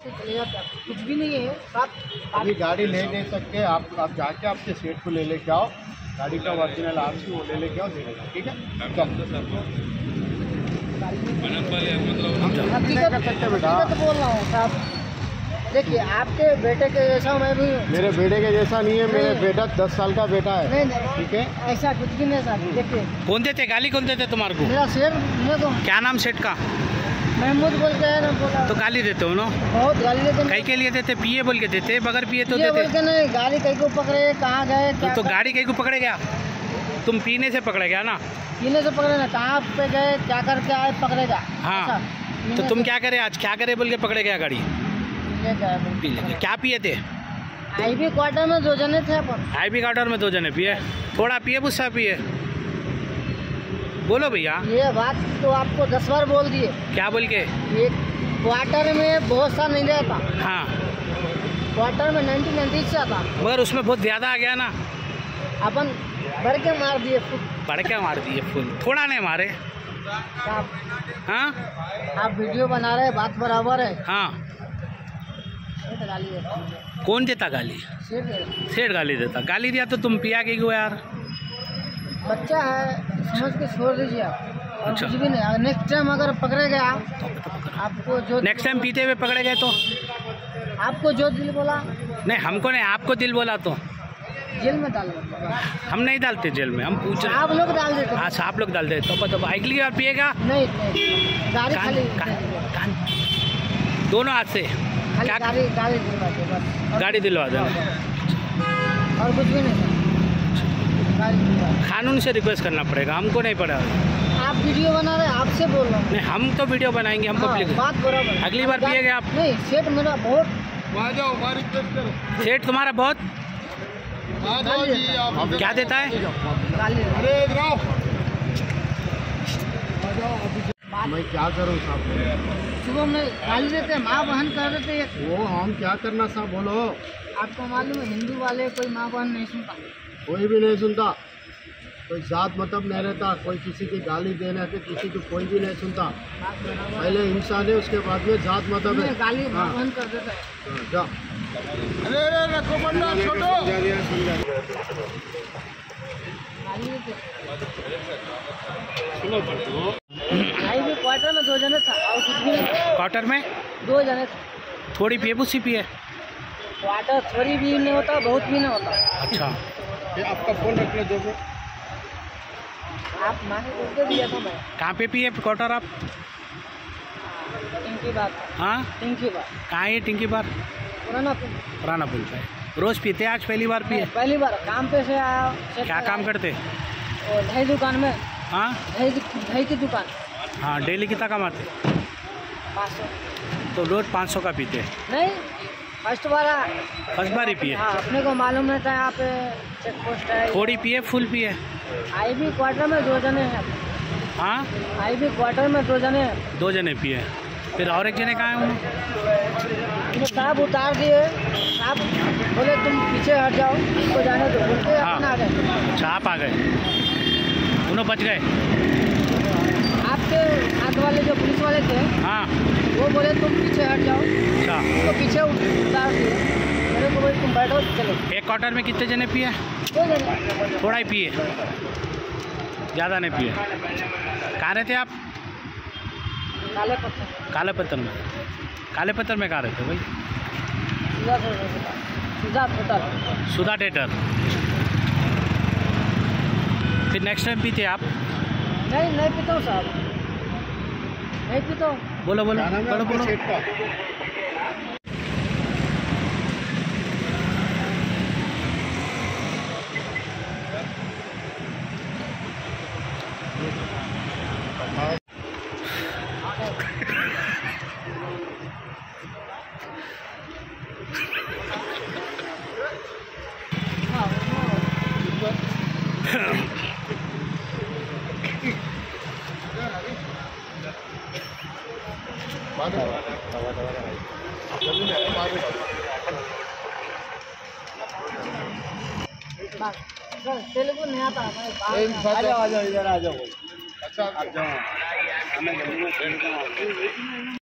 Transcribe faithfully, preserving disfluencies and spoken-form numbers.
से चले जाते, कुछ भी नहीं है। आप अभी गाड़ी ले नहीं सकते आप, आप जाके आपके सेठ को ले लेके आओ, गाड़ी का ओरिजिनल आरसी वो ले लेके आओ, दे देगा, ठीक है। हम नहीं कर सकते बेटा, तो बोल रहा हूँ साहब। देखिए आपके बेटे के जैसा मैं भी, मेरे बेटे के जैसा नहीं है, मेरे बेटा दस साल का बेटा है। नहीं नहीं ठीक है, ऐसा कुछ भी नहीं साहब। देखिए कौन देते गाली, कौन देते तुम्हारे को? मेरा शेर मेरे को क्या नाम सेठ का? महमूद बोल के है ना, बोला तो गाली देते हो ना? बहुत गाली देते। कहीं के लिए देते? पिए बोल के देते, बगैर पिए तो ये बोल देते? के नहीं, गाड़ी कहीं को पकड़े, कहाँ गए क्या तो गाड़ी कहीं को पकड़े गया? तुम पीने से पकड़े गया ना? पीने से पकड़े ना, कहाँ पे गए, क्या करके आए, पकड़ेगा। हाँ, तो तुम क्या करे आज, क्या करे बोल के पकड़े गया गाड़ी? पी ले। क्या पिए थे? आई भी क्वार्टर में दो जने थे अपन। आई बी क्वार्टर में दो जने पिए? थोड़ा पिए, गुस्सा पिए? बोलो भैया। ये बात तो आपको दस बार बोल दिए। क्या बोल के? ये क्वार्टर में बहुत सा नहीं रहता। हाँ, क्वार्टर में नाइन्टी नाइन्टी से आता, मगर उसमें बहुत ज़्यादा आ गया ना। अपन भर के मार दिए। बढ़ के मार दिए फुल, थोड़ा नहीं मारे। आप हाँ, आप वीडियो बना रहे, बात बराबर है। हाँ, सेठ गाली देता। कौन देता गाली? सेठ देता। सेठ गाली देता। गाली दिया तो तुम पिया के क्यों यार? बच्चा है, समझ के छोड़ दीजिए आप। और अच्छा। कुछ भी नहीं। नेक्स्ट टाइम अगर पकड़े गया आपको, जो नेक्स्ट टाइम पीते हुए पकड़े गए तो? आपको जो दिल बोला, नहीं, हमको नहीं, आपको दिल बोला तो जेल में डाल देते। हम नहीं डालते जेल में, हम पूछ रहे। आप लोग डाल देते। अच्छा, आप लोग डाल देते तो तो अगली बार पिएगा? नहीं नहीं, गाड़ी कान, खाली कान, कान, दोनों हाथ से खाली क्या? गाड़ी गाड़ी दिलवा दे बस। और- गाड़ी दिलवा देना। और कुछ भी नहीं, गाड़ी दिलवा दे। कानून से रिक्वेस्ट करना पड़ेगा, हमको नहीं पड़ा। आप वीडियो बना रहे, आपसे बोल रहा हूँ। नहीं, हम तो वीडियो बनाएंगे, हम हाँ, पब्लिक। बात बराबर। अगली बार पिएगे आप? नहीं, सेठ मेरा बहुत सेठ तुम्हारा बहुत गाली देता है। क्या देता है? गाली देता है। मैं क्या करूँ साहब? सुबह में गाली देते हैं, माँ बहन कर देते हैं। वो हम क्या करना साहब, बोलो। आपको मालूम है हिंदू वाले कोई माँ बहन नहीं सुनता। कोई भी नहीं सुनता, कोई जात मतलब नहीं रहता, कोई किसी की गाली देने पे किसी को कोई भी नहीं सुनता। बात बराबर। पहले इंसान है, उसके बाद में जात मतलब है। गाली माँ हाँ। बहन कर देता है। हाँ, जा। अरे अरे रखो बंदा छोटो। गाली देते हैं। भाई भी क्वार्टर में दो जने था और कुछ भी नहीं। क्वार्टर में दो जने थे। थोड़ी पिए, बुस्सी पिए? क्वार्टर थोड़ी भी नहीं होता, बहुत भी नहीं होता। अच्छा, ये आपका फोन रख लो दो को। आप माँ के बोल के दिया था मैं। कहाँ पे पिए क्वार्टर आप? टिंकी बात, हाँ, टिंकी बात, कहाँ है टिंकी बार? पुराना पुल। पुराना पुल पे। रोज पीते, आज पहली बार पिए? पहली बार काम पे से आया। क्या काम करते? और दही दुकान में, हाँ, दही दही की दुकान। हाँ, डेली कितना कमाते? पाँच सौ। तो रोज पाँच सौ का पीते? नहीं, फर्स्ट बार आया। फर्स्ट बार ही पिए? हाँ, अपने को मालूम नहीं था यहाँ पे चेक पोस्ट है। थोड़ी पिए, फुल पिए? आई भी क्वार्टर में दो जने हैं। हाँ, आई भी क्वार्टर में दो जने हैं। दो जने पिए। फिर और एक जने कहाँ हैं? उन्हें साहब उतार दिए। साहब बोले तुम पीछे हट जाओ, इसको जाने दो, बोल के अपन आ गए। अच्छा, आप आ गए, दोनों बच गए? आपके हाथ वाले जो पुलिस वाले थे, हाँ, वो बोले तुम पीछे हट जाओ, अच्छा। तो पीछे उतार दिए। मेरे को बोले तुम बैठो, चलो। एक क्वार्टर में कितने जने पिए? दो जने। थोड़ा ही पिए, ज़्यादा नहीं पिए। कहाँ रहते आप? काले पत्थर। काले पत्थर में? काले पत्थर में कहाँ रहते भाई? Sudha hotel, Sudha theatre. फिर नेक्स्ट टाइम पीते आप? नहीं नहीं पीता हूँ साहब, नहीं पीता हूँ। बोलो बोलो बोलो बोलो। सेठ का तेलुगु नहीं आता। आ जाओ आ जाओ इधर आ जाओ। अच्छा आ जाओ।